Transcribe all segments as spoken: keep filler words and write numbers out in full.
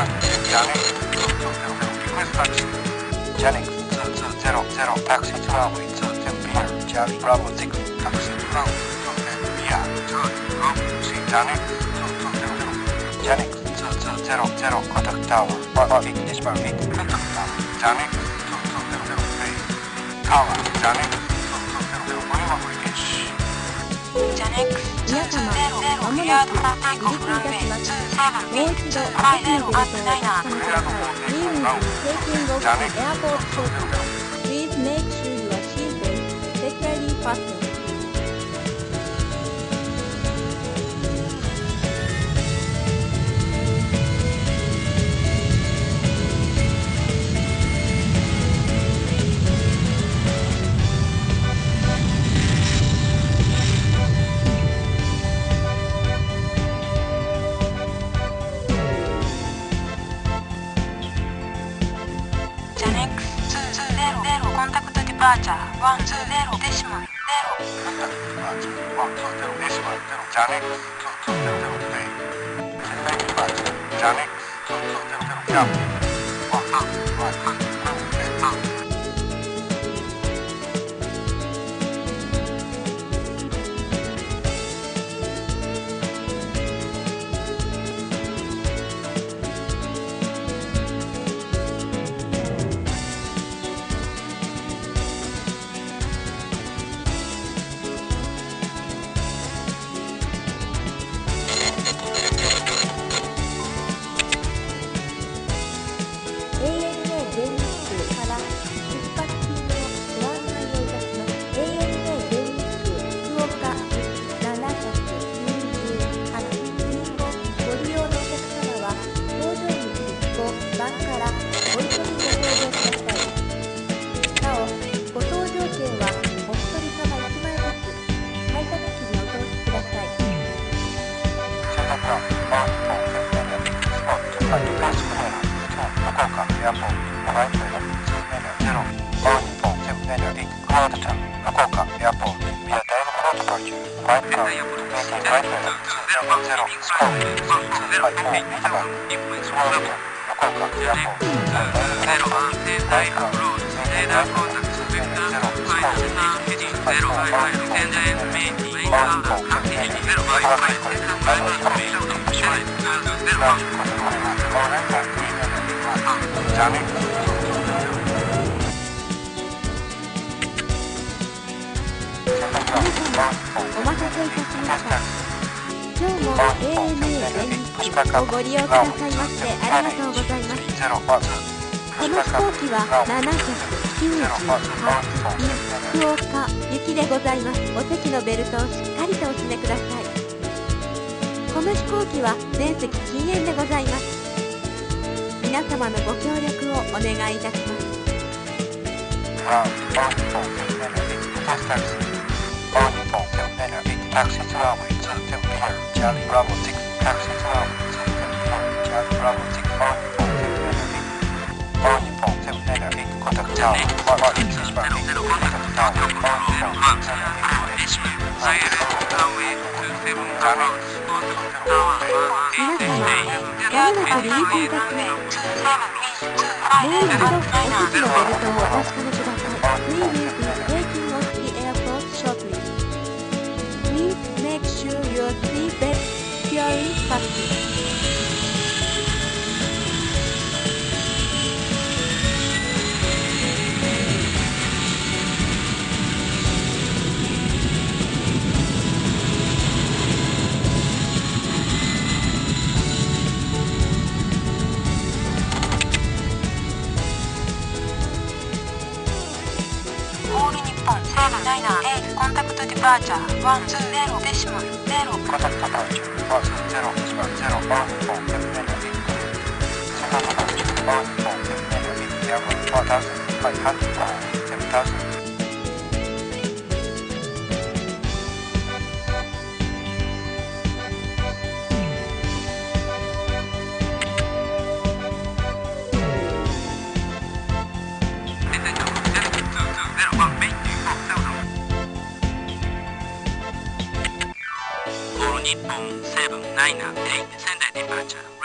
Nippon seven nine eight 仙台 departure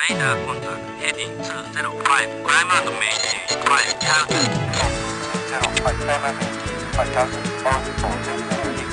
Radar contact heading two zero five. Climb out maintain five thousand. zero five climb out maintain five thousand. Bound for zero zero eight.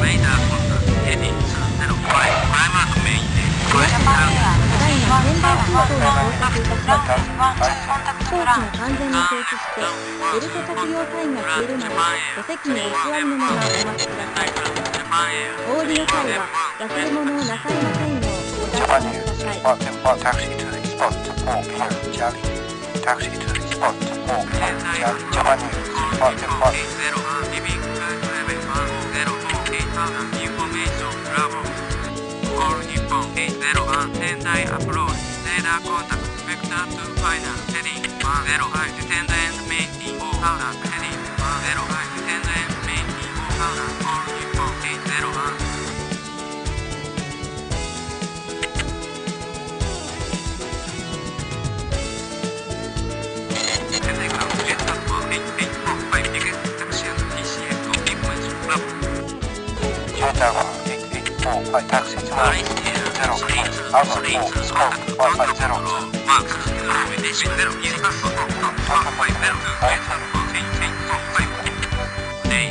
メンバー完全に停止して、ベルト着用サインが消えるまで、お席にお座りのままお待ちください。お降りの際は、忘れ物をなさいませんよう、お確かめください。 Taxi to the spot to four P M Charlie. Taxi to the spot to four P M Charlie. Japan News. Spot to spot. All Nippon eight zero one Sendai approach. Radar contact vector to final heading one zero five descend and main O powder heading one zero five descend and main O powder. All Nippon eight zero one. Telegram jet for eight eight four five ticket taxi and T C M to information club. Jet eight eight four five taxi to zero four Alpha four Scope one five zero two. Mark zero yes passport one five zero two jet for eight eight four five. Day.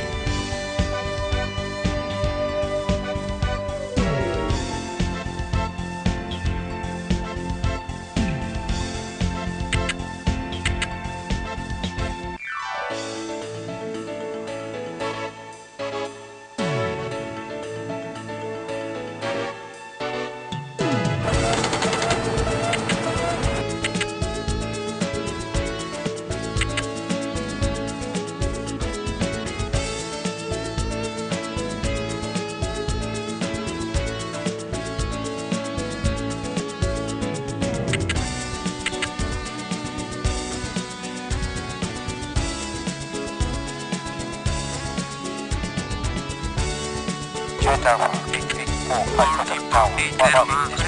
ジェッターはeight eight four five contact tower one one descend.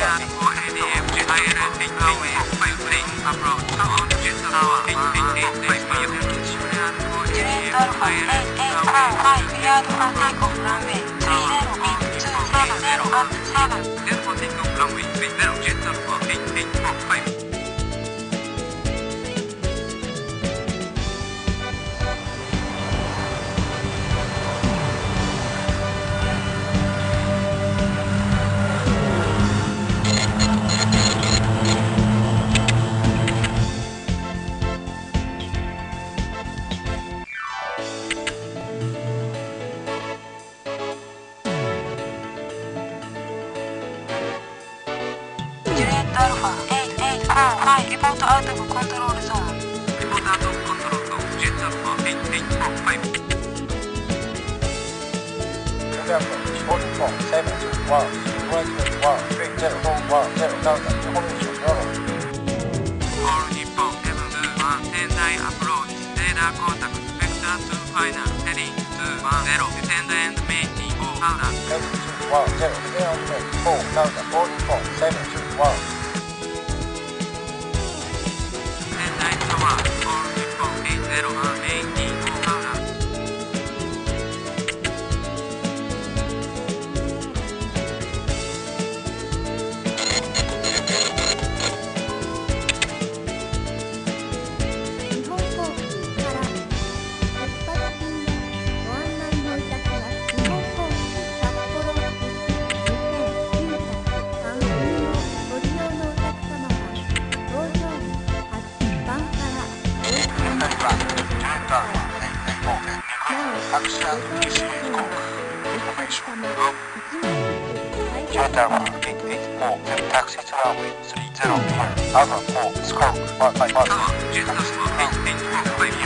Juliet Alpha eight eight four five cleared for takeoff runway three zero in two seven zero at seven. Therefore, take off runway three zero jet Alpha eight eight four five. Juliet Alpha eight eight four five report out of control zone. Report out of control zone jet Alpha eight eight four five. November four four seven two one one one three zero four one zero Delta information error. All Nippon seven two one Sendai approach. Radar contact vector to final heading two one zero descend and main O powder. seven two one zero zero four Delta four four seven two one. Sendai tower. All Nippon eight zero one main O powder. Jetta eight eight four taxi to runway three zero P M Alpha four Scope one five one. Jet Alpha eight eight four five.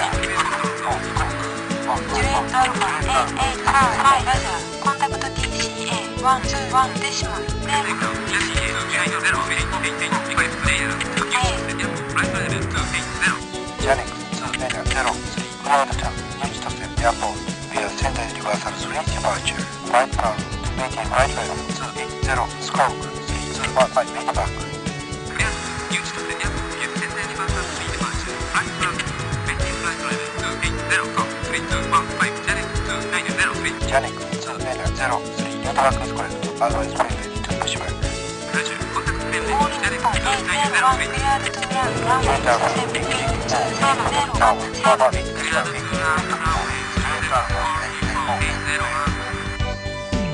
Juliet Alpha eight eight four five Roger. Contact T C A one two one decimal. Telegram T C A zero zero eight eight eight five player. Flight level two eight zero. Janix two zero zero three Cloud Town Yachitose Airport via Sendai Reversal three departure. Flight plan maintain flight level two eight zero Scope three two one five meter back. Clear to Yachitose Airport via Sendai Reversal three departure. Flight plan maintain flight level two eight zero three two one five Janix two nine zero three. Janix two zero zero three new track is correct. Otherwise flight ready to push back. Roger. Contact friendly All Janix Nippon two eight nine zero zero one three. cleared to land runway Jetta seven eight in eight two four seven zero Tower at one one seven. eight Clear to three. land runway three zero all Nippon eight zero one.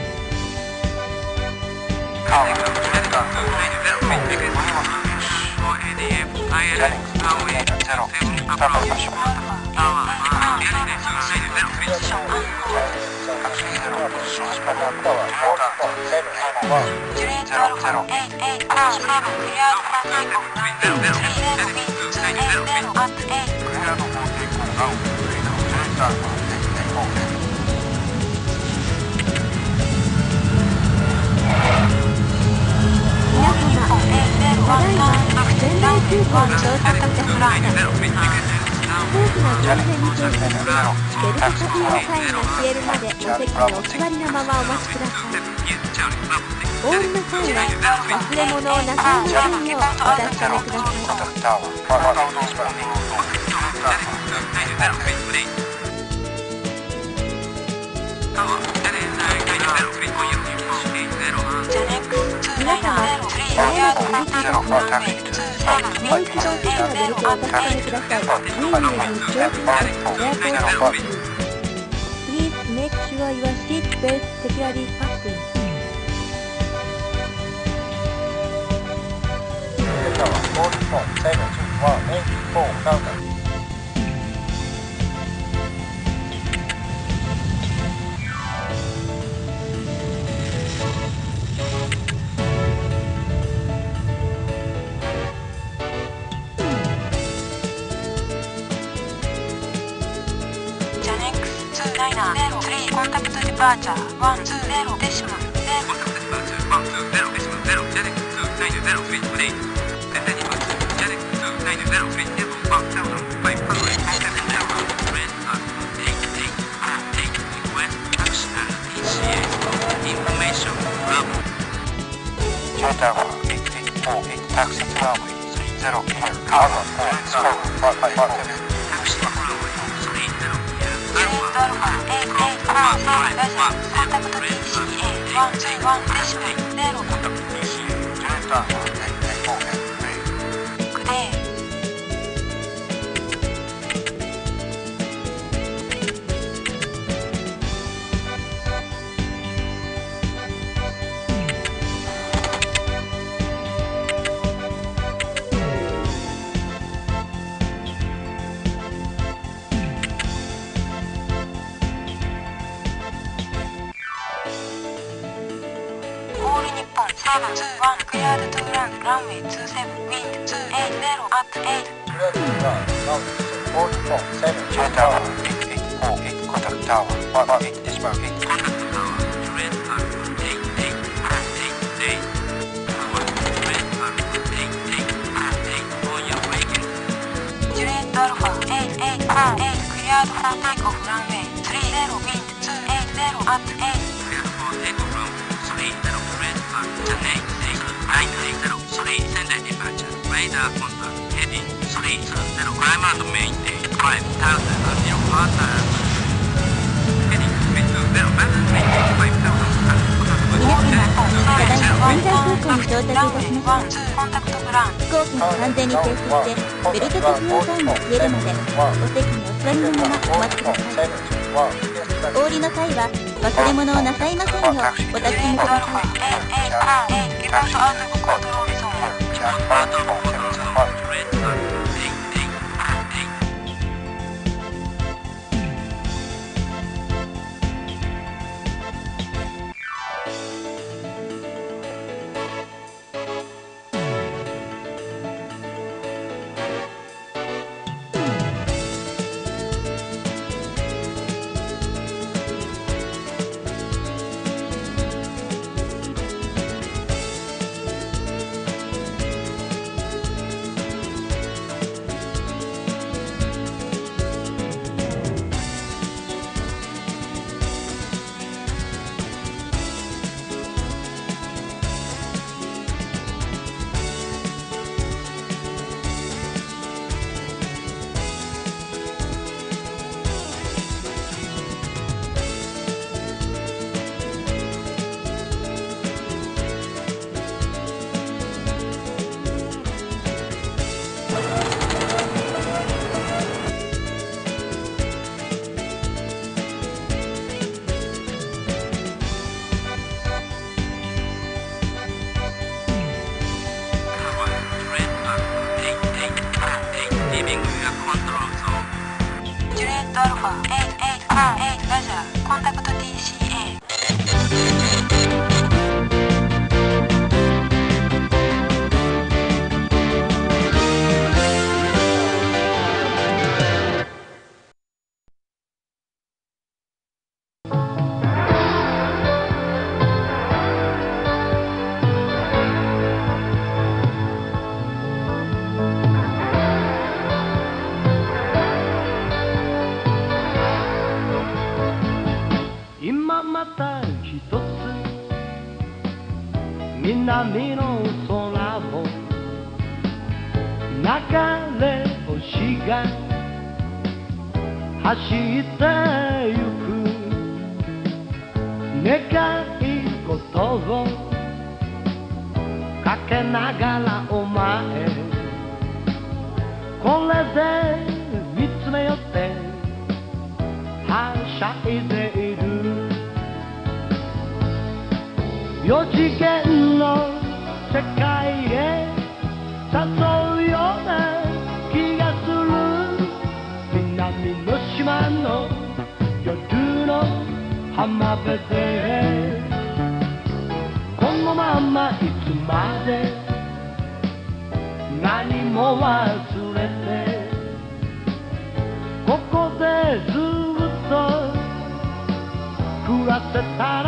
Telegram Janix two nine zero three. Ticket for リビングやコントロールゾーンジュリエットアルファ エイエイアールエイ ラジャーコンタクト ティーシーエー今また一つ南の空を流れ星が走ってゆく願い事をかけながらお前これで見つめよってはしゃいでいる四次元の世界へ誘うような気がする南の島の夜の浜辺でこのままいつまで何も忘れてここでずっと暮らせたら